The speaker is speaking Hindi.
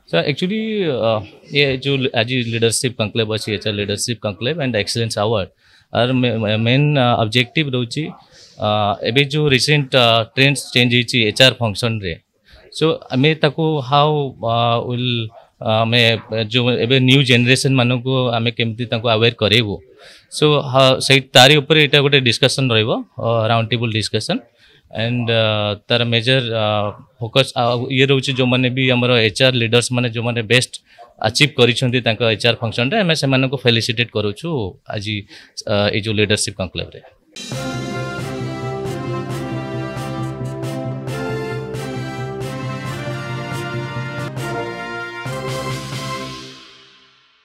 So actually, ये जो आज लीडरशिप कंक्लेव अच्छी HR leadership conclave and excellence award आर मेन ऑब्जेक्टिव रोची एबे जो रिसेंट ट्रेंड्स चेंज होती एचआर फंक्शन रे सो आमे ताको हाउ विल आमे जो एबे न्यू जनरेशन मानो को आमे केमती ताको अवेयर करेबो सो से तारी ऊपर एटा गोटे डिस्कशन रहइबो राउंड टेबल डिस्कशन एंड तार मेजर फोकस ये रोचे जो माने भी हमर एचआर लीडर्स माने जो माने बेस्ट अचीव करिसंती तांका एचआर फंक्शन रे हमें से माने को फेलिसिटेट करूछु आज ए जो लीडरशिप कंक्लेव रे।